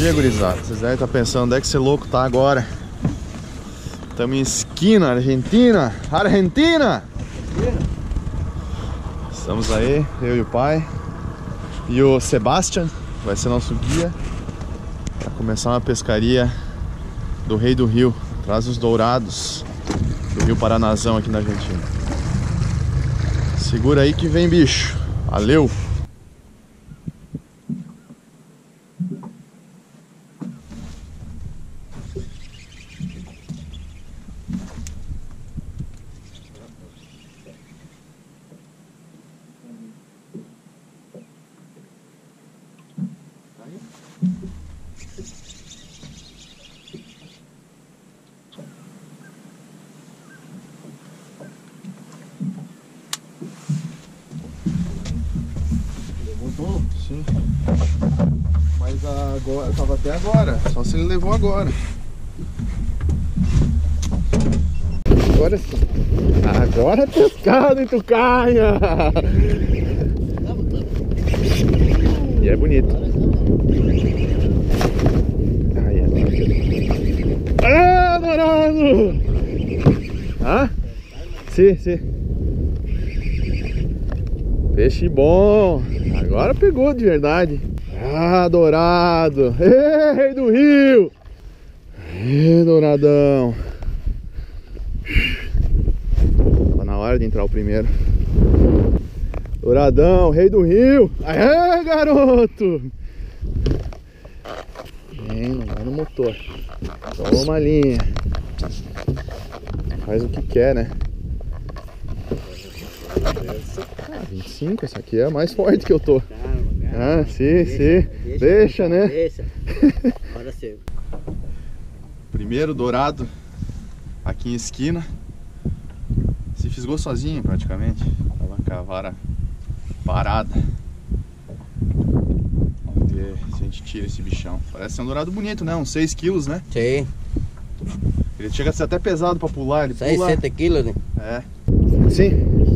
dia, gurizada. Vocês devem estar pensando onde é que esse louco tá agora. Estamos em Esquina, Argentina. Argentina! Estamos aí, eu e o pai. E o Sebastian vai ser nosso guia para começar uma pescaria do Rei do Rio. Traz os dourados do Rio Paranazão aqui na Argentina. Segura aí que vem, bicho. Valeu! Sim. Mas agora, tava até agora, só se ele levou agora. Agora sim. Agora é pescado em Tucanha. E é bonito. Ah, dourado! Ah? Sim, sim. Peixe bom. Agora pegou de verdade. Ah, dourado. Ei, Rei do Rio. Ei, douradão. Tá na hora de entrar o primeiro. Douradão, Rei do Rio. Aê, garoto. Não vai no motor. Toma a linha. Faz o que quer, né? 25, essa aqui é a mais forte que eu tô. Ah, sim, sim. Deixa, né? Deixa. Agora sim. Primeiro dourado aqui em Esquina. Se fisgou sozinho praticamente. Tava com a vara parada. Vamos ver se a gente tira esse bichão. Parece ser um dourado bonito, né? Uns 6 quilos, né? Sim. Ele chega a ser até pesado pra pular. Ele 6, pula... 7 quilos, né? É. Sim.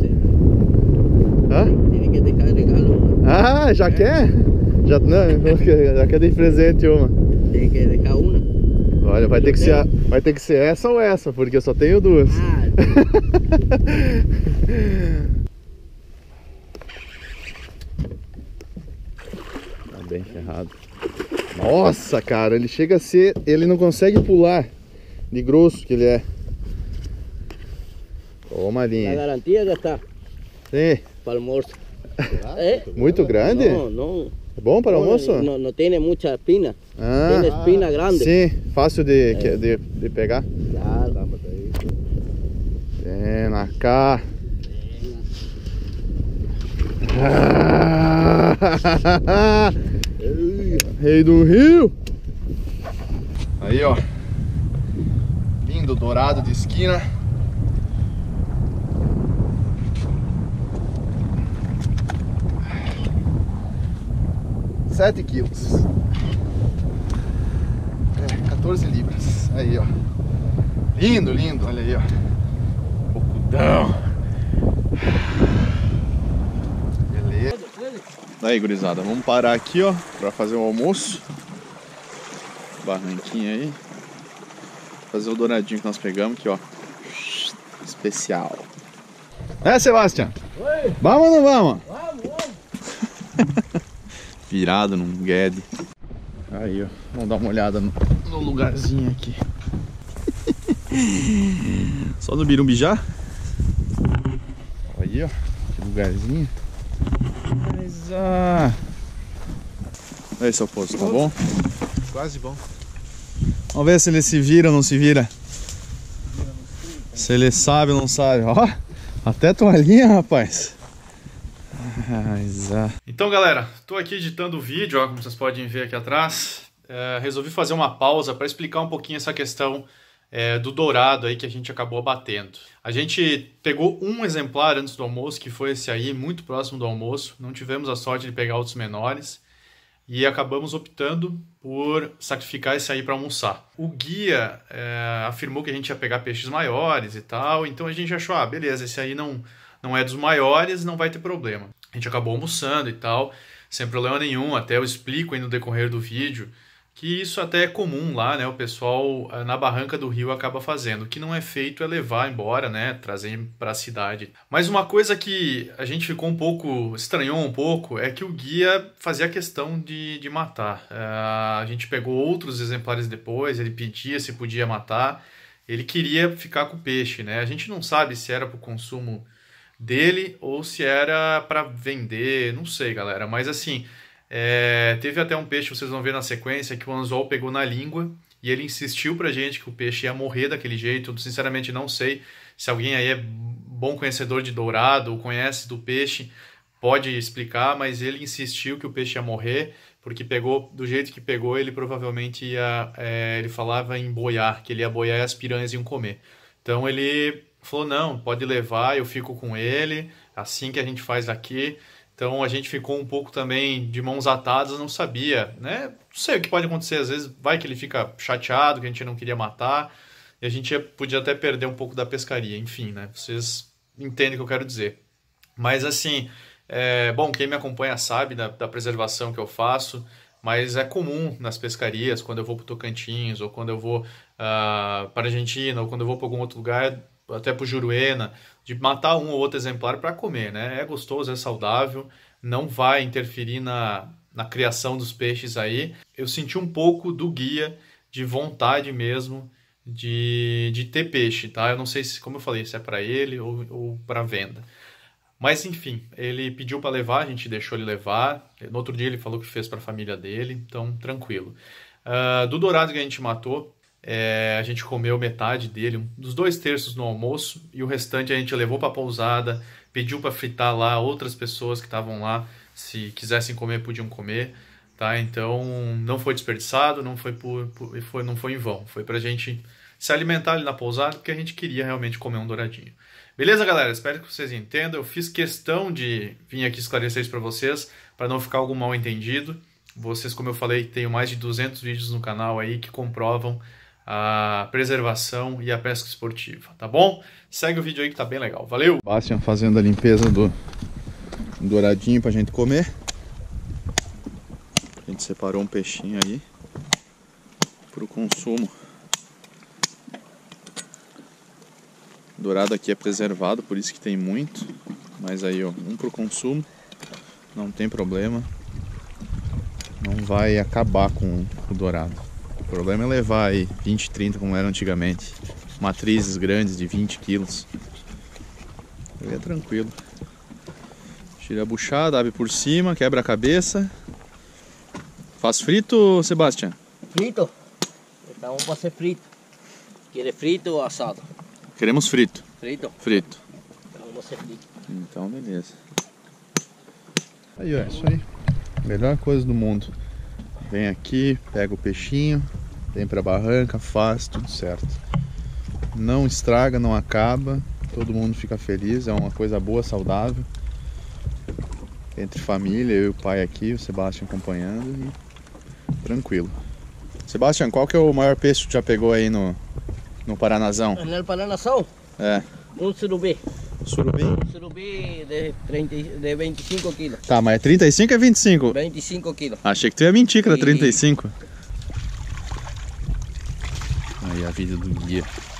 Hã? Tem que deixar regalo. Ah, já quer? Já, não, já quer de presente uma. Tem que deixar uma. Olha, vai ter que ser essa ou essa, porque eu só tenho duas. Ah, Tá bem ferrado. Nossa, cara, ele chega a ser... Ele não consegue pular de grosso que ele é. Toma a a linha. garantia já está. Sim. Para almoço. ¿Eh? Muito grande? No, no. É bom para almoço? No, no tiene mucha espina. Ah, Tiene espina grande. sim, fácil de pegar. Claro. Vem na cá. Rei do Rio. Aí, ó. Lindo dourado de Esquina. Sete quilos. 14 libras. Aí, ó. Lindo, lindo. Olha aí, ó. Bocudão. Beleza. Daí, gurizada, vamos parar aqui, ó, pra fazer o almoço. Barranquinha aí. Fazer o douradinho que nós pegamos aqui, ó. Especial. É, Sebastião? Oi. Vamos ou não vamos? Vamos. Virado num guede. Aí, ó. Vamos dar uma olhada no lugarzinho aqui. Só no Birumbijá. Aí, ó. Que lugarzinho. Mas, aí, seu posto, tá bom? Quase bom. Vamos ver se ele se vira ou não se vira. Se ele sabe ou não sabe. Ó, até toalhinha, rapaz. Então, galera, tô aqui editando o vídeo, ó, como vocês podem ver aqui atrás. Resolvi fazer uma pausa para explicar um pouquinho essa questão do dourado aí que a gente acabou abatendo. A gente pegou um exemplar antes do almoço, que foi esse aí, muito próximo do almoço. Não tivemos a sorte de pegar outros menores. E acabamos optando por sacrificar esse aí para almoçar. O guia afirmou que a gente ia pegar peixes maiores e tal, então a gente achou, beleza, esse aí não é dos maiores, não vai ter problema. A gente acabou almoçando e tal, sem problema nenhum, até eu explico aí no decorrer do vídeo que isso até é comum lá, né? O pessoal na barranca do rio acaba fazendo. O que não é feito é levar embora, né? Trazer para a cidade. Mas uma coisa que a gente ficou um pouco, estranhou um pouco, é que o guia fazia questão de matar. A gente pegou outros exemplares depois, ele pedia se podia matar, ele queria ficar com o peixe, né? A gente não sabe se era para o consumo dele ou se era para vender, não sei, galera. Mas assim... teve até um peixe, vocês vão ver na sequência, que o anzol pegou na língua e ele insistiu pra gente que o peixe ia morrer daquele jeito. Eu, sinceramente, não sei se alguém aí é bom conhecedor de dourado ou conhece do peixe, pode explicar, mas ele insistiu que o peixe ia morrer, porque pegou do jeito que pegou, ele provavelmente ia, ele falava em boiar, que ele ia boiar e as piranhas iam comer. Então ele falou, não, pode levar, eu fico com ele, assim que a gente faz aqui. Então a gente ficou um pouco também de mãos atadas, não sabia, né? Não sei o que pode acontecer, às vezes vai que ele fica chateado, que a gente não queria matar, e a gente podia até perder um pouco da pescaria, enfim, né? Vocês entendem o que eu quero dizer. Mas assim, bom, quem me acompanha sabe da preservação que eu faço, mas é comum nas pescarias, quando eu vou para o Tocantins, ou quando eu vou para a Argentina, ou quando eu vou para algum outro lugar, até para o Juruena, de matar um ou outro exemplar para comer, né? É gostoso, é saudável, não vai interferir na criação dos peixes aí. Eu senti um pouco do guia de vontade mesmo de ter peixe, tá? Eu não sei se, como eu falei, se é para ele ou para venda. Mas enfim, ele pediu para levar, a gente deixou ele levar. No outro dia ele falou que fez para a família dele, então tranquilo. Do dourado que a gente matou, a gente comeu metade dele, dos 2/3 no almoço, e o restante a gente levou para a pousada, pediu para fritar lá, outras pessoas que estavam lá, se quisessem comer, podiam comer, tá? Então não foi desperdiçado, não foi não foi em vão, foi para a gente se alimentar ali na pousada, porque a gente queria realmente comer um douradinho. Beleza, galera? Espero que vocês entendam. Eu fiz questão de vir aqui esclarecer isso para vocês, para não ficar algum mal entendido. Vocês, como eu falei, tenho mais de 200 vídeos no canal aí que comprovam a preservação e a pesca esportiva, tá bom? Segue o vídeo aí que tá bem legal. Valeu! Bastian fazendo a limpeza do douradinho pra gente comer. A gente separou um peixinho aí pro consumo. O dourado aqui é preservado, por isso que tem muito. Mas aí, ó, um pro consumo, não tem problema. Não vai acabar com o dourado. O problema é levar aí 20, 30 como era antigamente. Matrizes grandes de 20 quilos. Aí é tranquilo. Tira a buchada, abre por cima, quebra a cabeça. Faz frito, Sebastian? Frito. Então vamos fazer frito. Quer frito ou assado? Queremos frito. Frito? Frito. Então vamos fazer frito. Então beleza. Aí ó, é isso aí. Melhor coisa do mundo. Vem aqui, pega o peixinho, vem pra barranca, faz tudo certo. Não estraga, não acaba, todo mundo fica feliz, é uma coisa boa, saudável. Entre família, eu e o pai aqui, o Sebastian acompanhando e tranquilo. Sebastian, qual que é o maior peixe que tu já pegou aí no Paranazão? No Paranazão? É. Um surubim. Surubim? Um surubim de 25 quilos. Tá, mas é 35 ou é 25? 25 quilos. Achei que tu ia mentir que era 35. Aí a vida do guia.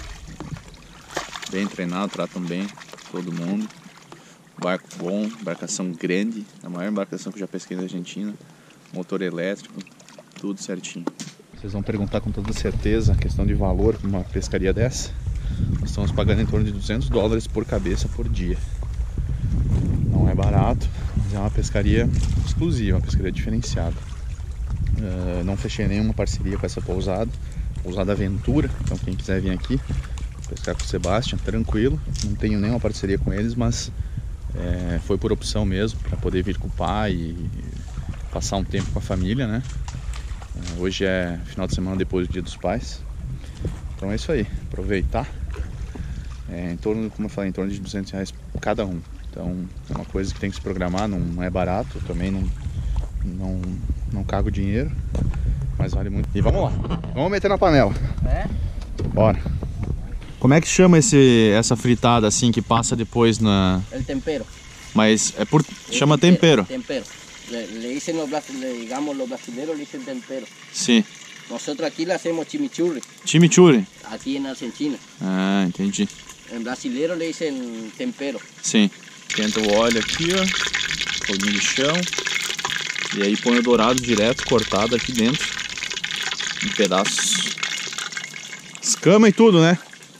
Bem treinado, tratam bem todo mundo. Barco bom, embarcação grande. A maior embarcação que eu já pesquei na Argentina. Motor elétrico, tudo certinho. Vocês vão perguntar com toda certeza a questão de valor para uma pescaria dessa. Nós estamos pagando em torno de $200 por cabeça por dia. Não é barato, mas é uma pescaria exclusiva, uma pescaria diferenciada. Não fechei nenhuma parceria com essa pousada. Pousada Aventura, então quem quiser vir aqui pescar com o Sebastian, tranquilo. Não tenho nenhuma parceria com eles, mas foi por opção mesmo, para poder vir com o pai e passar um tempo com a família, né? Hoje é final de semana depois do Dia dos Pais. Então é isso aí, aproveitar. Em torno, como eu falei, em torno de R$200 cada um. Então é uma coisa que tem que se programar, não é barato, também não cago dinheiro, mas vale muito. E vamos lá, vamos meter na panela. Bora. Como é que chama essa fritada assim que passa depois na... El tempero. Mas chama tempero. Tempero. Le dicen digamos los brasileños le dicen tempero. Sim. Nosotros aquí le hacemos chimichurri, Chimichurri. aquí en Argentina. Ah, entendi. En brasileiro le dicen tempero. Sim. Esquenta o óleo aqui, ó. Foguinho de chão. E aí põe o dourado direto, cortado aqui dentro. Em pedaços. Escama e tudo, né?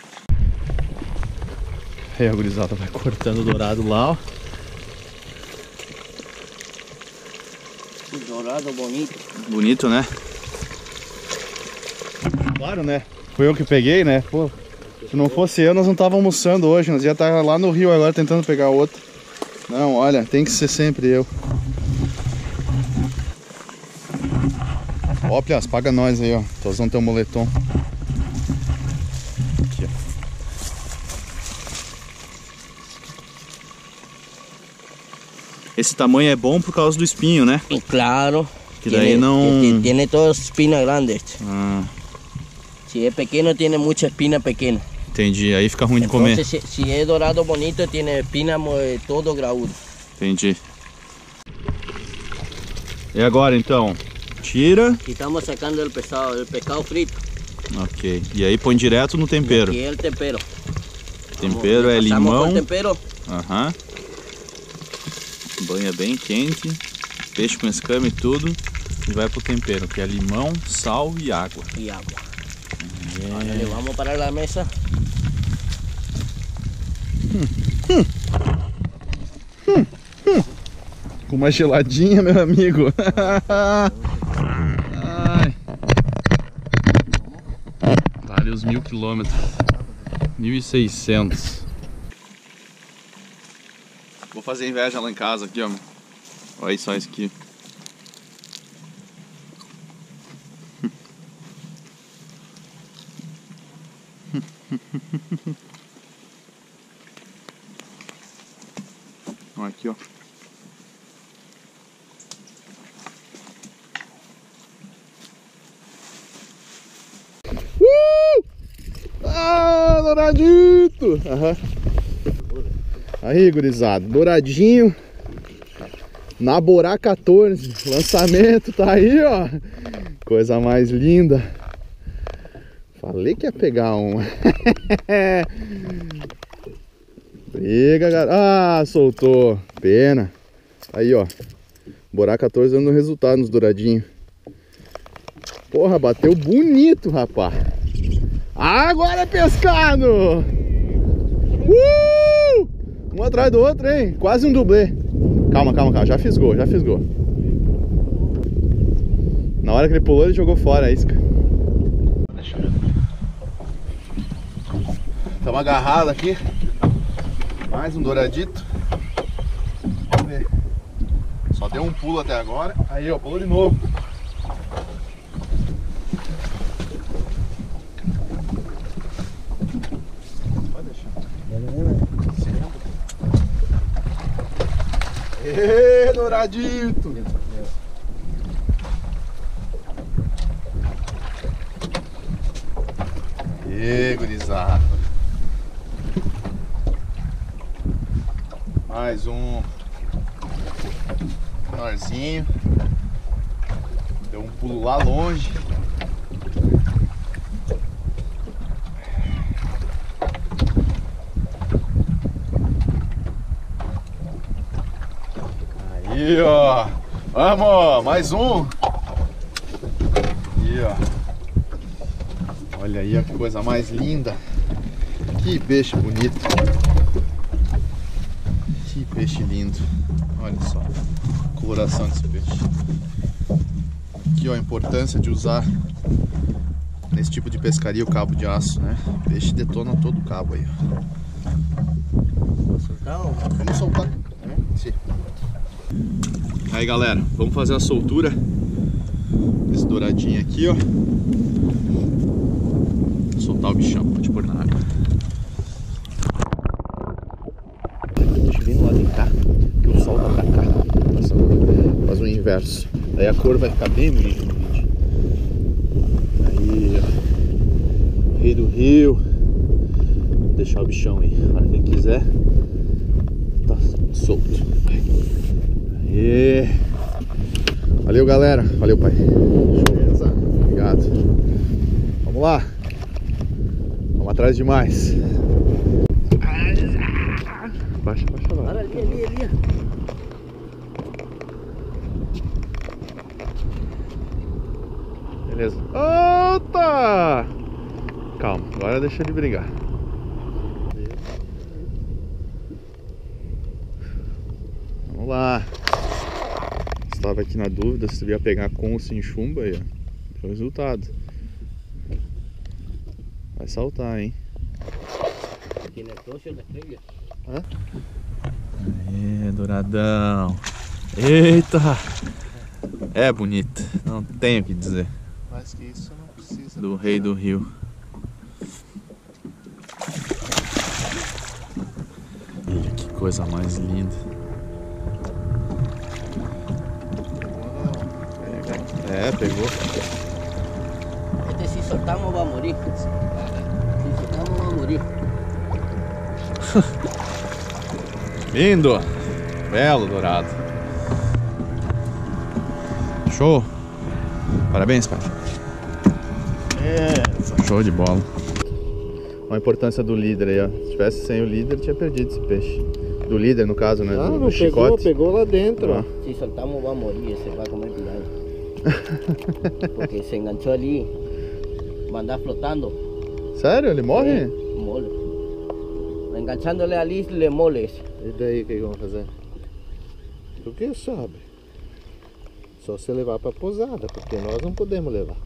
Aí a gurizada vai cortando o dourado lá, ó. Dourado bonito. Bonito, né? Claro, né? Foi eu que peguei, né? Pô, se não fosse eu, nós não tava almoçando hoje. Nós ia estar lá no rio agora tentando pegar outro. Não, olha, tem que ser sempre eu. Ó, Pias, paga nós aí, ó. Tô usando teu moletom. Aqui, ó. Esse tamanho é bom por causa do espinho, né? Claro. Que daí não... Tiene todas espinas grandes. Ah, Si es pequeño, tiene mucha espina pequeña. entendi. Aí fica ruim de comer. Entonces, si es dorado bonito, tiene espina todo graúdo. Entendi. E agora, então? Tira. Y estamos sacando el pescado frito. Ok. E aí põe direto no tempero. Aquí es el tempero. Tempero é Pasamos limão. por tempero. Aham. Banha bem quente. Peixe com escama e tudo. E vai pro tempero, que é limão, sal e água. Y agua. Ahora le vamos para la mesa. Com uma geladinha, meu amigo. Ai. Vale os 1000 quilômetros. 1600. Vou fazer inveja lá em casa aqui, ó. Olha só isso aqui. Olha aqui, ó. Ah, douradito! Aham. Aí, gurizada, douradinho. Na Borá 14. Lançamento tá aí, ó. Coisa mais linda. Falei que ia pegar um. Pega, galera. Ah, soltou. Pena. Aí, ó. Borá 14 dando resultado nos douradinhos. Porra, bateu bonito, rapaz. Agora é pescado! Um atrás do outro, hein? Quase um dublê. Calma, calma, calma. Já fisgou, já fisgou. Na hora que ele pulou, ele jogou fora a isca. Estamos agarrados aqui. Mais um douradito. Vamos ver. Só deu um pulo até agora. Aí, ó, pulou de novo. Pode deixar. Ê, douradito! Ê, gurizada! Mais um menorzinho. Deu um pulo lá longe. Aí, ó. Vamos, mais um. Aí, ó. Olha aí a coisa mais linda. Que peixe bonito. Que peixe lindo. Olha só a coloração desse peixe. Aqui, ó, a importância de usar nesse tipo de pescaria o cabo de aço, né? O peixe detona todo o cabo aí, ó. Vamos soltar. Sim. Aí, galera, vamos fazer a soltura desse douradinho aqui, ó. Soltar o bichão, pode pôr na água. Deixa eu vir no lado de cá, que o sol tá pra cá. Faz o inverso. Aí a cor vai ficar bem bonita no vídeo. Aí, ó. Rei do rio. Vou deixar o bichão aí. A hora que ele quiser, tá solto. Aê. Valeu, galera. Valeu, pai. Beleza? Obrigado. obrigado. Vamos lá. Vamos atrás de mais. Baixa lá. Olha ali. Beleza. Opa! Calma, agora deixa ele brigar. Vamos lá. Estava aqui na dúvida se ia pegar com ou sem chumbo aí, ó. Foi o resultado. Vai saltar, hein? Aê, douradão. Eita! É bonita, não tenho o que dizer. Mais que isso não precisa. Do rei do rio. Olha que coisa mais linda. Pegou. Este si soltamos va a morir. Si soltamos va a morir. Lindo! Belo dourado. Show! Parabéns, pai. Show de bola. Olha a importância do líder aí, ó. Se tivesse sem o líder, tinha perdido esse peixe. Do líder, no caso, né? Ah, do não chicote. pegou lá dentro, ó. Si soltamos va a morir, ese va a comer piranha. Porque se enganchó ali, va a andar flotando. Sério? Ele morre? Mole. Enganchándole ali, le moles. E daí o que vamos fazer? Tu que sabe? Só se levar pra posada, porque nós não podemos levar.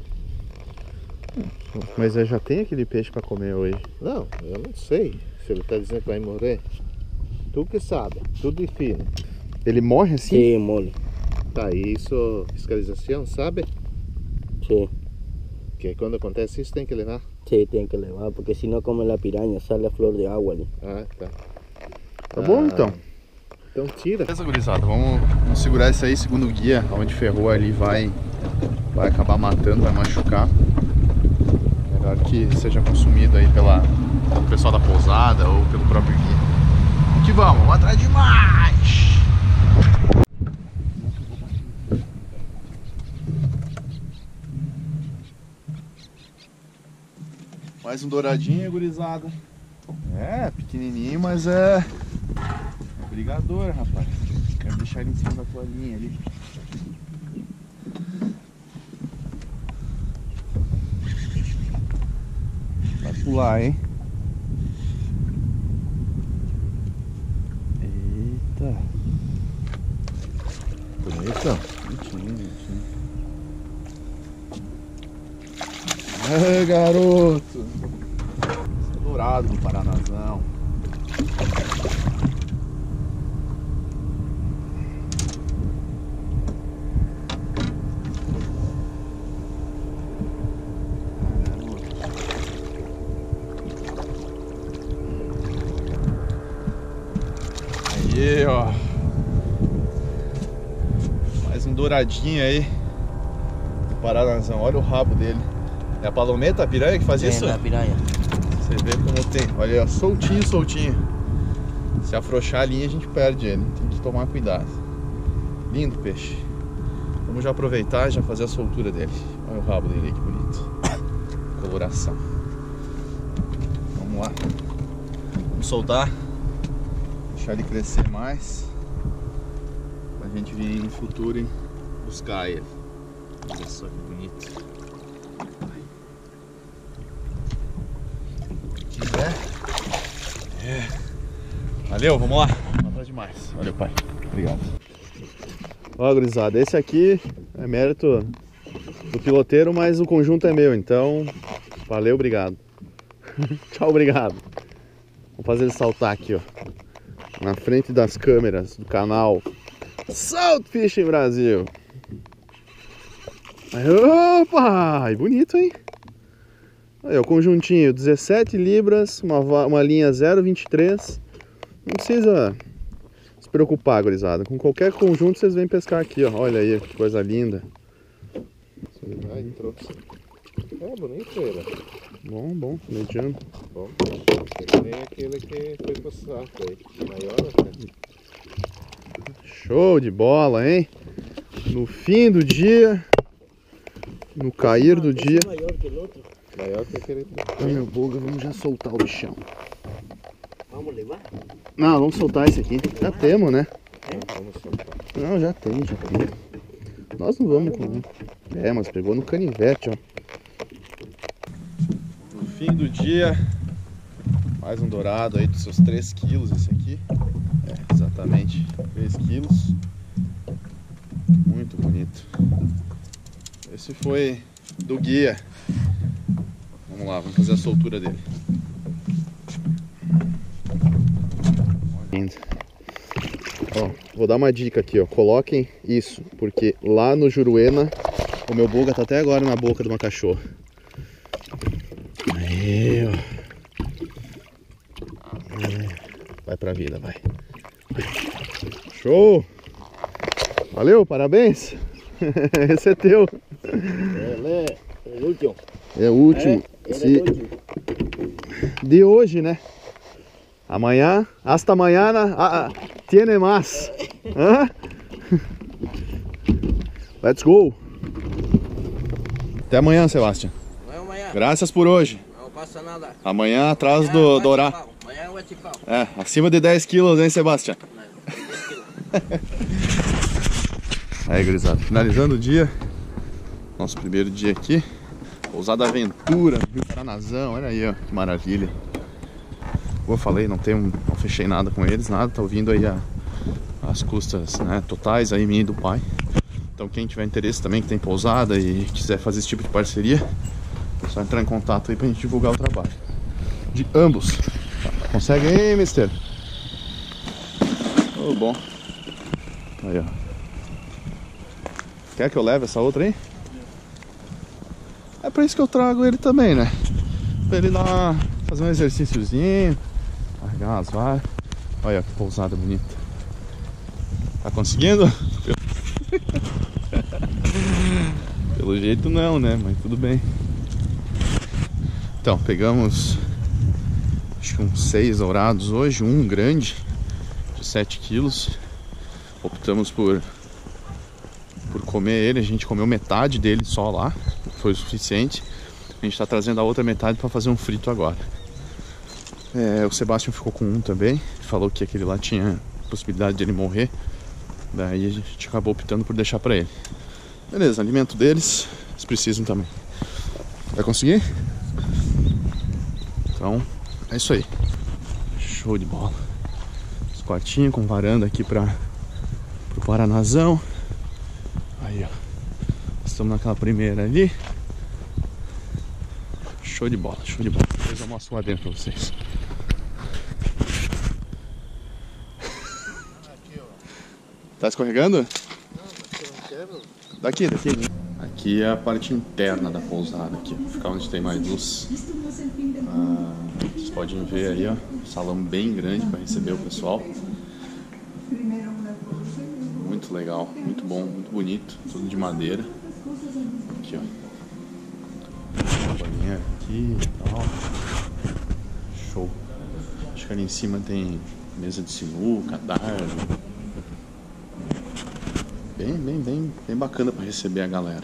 Mas já tem aquele peixe pra comer hoje. Não, eu não sei se ele tá dizendo que vai morrer. Tu que sabe, tudo fino. Ele morre assim? Sí, mole. Tá, isso, fiscalização, sabe? Sí, Que quando acontece isso tem que levar. sí, tienen que levar, porque si no come la piraña, sale a flor de agua ali. Ah, tá. Tá bom então. Então tira. Beleza, gurizada, vamos segurar isso aí, segundo o guia, onde ferrou ali vai acabar matando, vai machucar. Melhor que seja consumido aí pelo pessoal da pousada ou pelo próprio guia. Que vamos atrás de mais! Mais um douradinho, gurizada. É, pequenininho, mas é brigador, rapaz. Quero deixar ele em cima da tua linha ali. Vai pular, hein? Eita. Bonito. Bonitinho. É, garoto. Esse é dourado no Paranazão. Aí, ó. Mais um douradinho aí do Paranazão. Olha o rabo dele. É a palometa, a piranha que faz isso? É, a piranha. Você vê como tem. Olha, ó, soltinho. Se afrouxar a linha, a gente perde ele. Tem que tomar cuidado. Lindo peixe. Vamos já aproveitar e já fazer a soltura dele. Olha o rabo dele aí, que bonito. Coloração. Vamos lá. Vamos soltar. Deixar ele crescer mais. Pra gente vir no futuro e buscar ele. Olha só que bonito. Valeu, vamos lá. Vamos atrás de mais. Valeu, pai. Obrigado. Ó, gurizada, esse aqui é mérito do piloteiro, mas o conjunto é meu, então valeu, obrigado. Tchau, obrigado. Vamos fazer ele saltar aqui, ó, na frente das câmeras do canal Salt Fishing Brasil. Opa! Bonito, hein? Aí, o conjuntinho, 17 libras, uma linha 0,23. Não precisa se preocupar, gurizada. Com qualquer conjunto vocês vêm pescar aqui, ó. Olha aí, que coisa linda. Aí, trouxe. É bonito ele. Bom, mediano. Bom, que nem aquele que foi pro saco aí. Maior até. Show de bola, hein? No fim do dia, no cair do dia. Maior que o outro. Maior que aquele. Ah, meu boga, vamos já soltar o bichão. Vamos levar? Não, vamos soltar esse aqui. Já temos, né? Vamos soltar. Não, já tem. Nós não vamos comer. É, mas pegou no canivete, ó. No fim do dia, mais um dourado aí dos seus 3 quilos esse aqui. É, exatamente, 3 quilos. Muito bonito. Esse foi do guia. Vamos lá, vamos fazer a soltura dele. Ó, vou dar uma dica aqui, ó. Coloquem isso, porque lá no Juruena o meu boga tá até agora na boca de uma cachorra. Aí, ó. Vai pra vida, vai. Show! Valeu, parabéns! Esse é teu. É o último. É o último. De hoje, né? Amanhã, hasta mañana, tiene más. Hã? Let's go. Até amanhã, Sebastião. Amanhã. Graças por hoje. Não passa nada. Amanhã atrás do dourado. Amanhã eu vou te pau. É, acima de 10 quilos, hein, Sebastião? Aí, gurizada, finalizando o dia. Nosso primeiro dia aqui. Pousada Aventura, Rio Paranazão. Olha aí, ó, que maravilha. Como eu falei, não fechei nada com eles, nada. Tá ouvindo aí as custas, né, totais aí, minha e do pai. Então quem tiver interesse também, que tem pousada e quiser fazer esse tipo de parceria, é só entrar em contato aí pra gente divulgar o trabalho de ambos. Consegue aí, mister? Oh, bom. Aí, ó. Quer que eu leve essa outra aí? É pra isso que eu trago ele também, né? Pra ele lá fazer um exercíciozinho, largar as varas. Olha que pousada bonita. Tá conseguindo? Pelo jeito não, né? Mas tudo bem. Então, pegamos acho que uns 6 dourados hoje, um grande de 7 quilos. Optamos por comer ele, a gente comeu metade dele só lá, foi o suficiente. A gente tá trazendo a outra metade para fazer um frito agora. O Sebastião ficou com um também, falou que aquele lá tinha possibilidade de ele morrer. Daí a gente acabou optando por deixar para ele. Beleza, alimento deles, eles precisam também. Vai conseguir? Então, é isso aí. Show de bola. Os quartinhos com varanda aqui pro Paranazão. Aí, ó. Estamos naquela primeira ali. Show de bola, show de bola. Depois eu mostro lá dentro pra vocês. Tá escorregando? Daqui. Aqui é a parte interna da pousada, aqui, ficar onde tem mais luz. Vocês podem ver aí, ó, salão bem grande para receber o pessoal. Muito legal, muito bom, muito bonito, tudo de madeira. Aqui, ó, banheiro aqui e tal. Show. Acho que ali em cima tem mesa de sinuca, dardo. Bem bacana para receber a galera.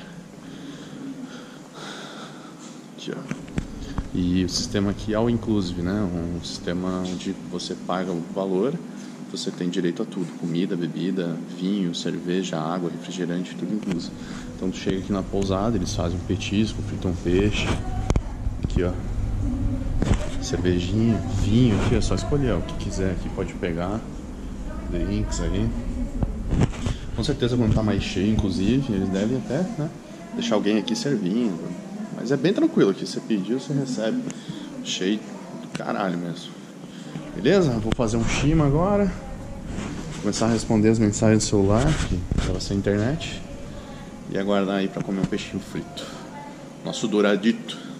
Aqui, ó. E o sistema aqui é all inclusive, né? Um sistema onde você paga o valor, você tem direito a tudo: comida, bebida, vinho, cerveja, água, refrigerante, tudo incluso. Então tu chega aqui na pousada, eles fazem um petisco, fritam um peixe. Aqui, ó, cervejinha, vinho, aqui é só escolher o que quiser aqui, pode pegar. Drinks aí. Com certeza quando tá mais cheio, inclusive, eles devem até, né, deixar alguém aqui servindo. Mas é bem tranquilo aqui, você pediu, você recebe. Cheio do caralho mesmo. Beleza? Vou fazer um shima agora. Começar a responder as mensagens do celular, que estava sem internet. E aguardar aí pra comer um peixinho frito. Nosso douradito.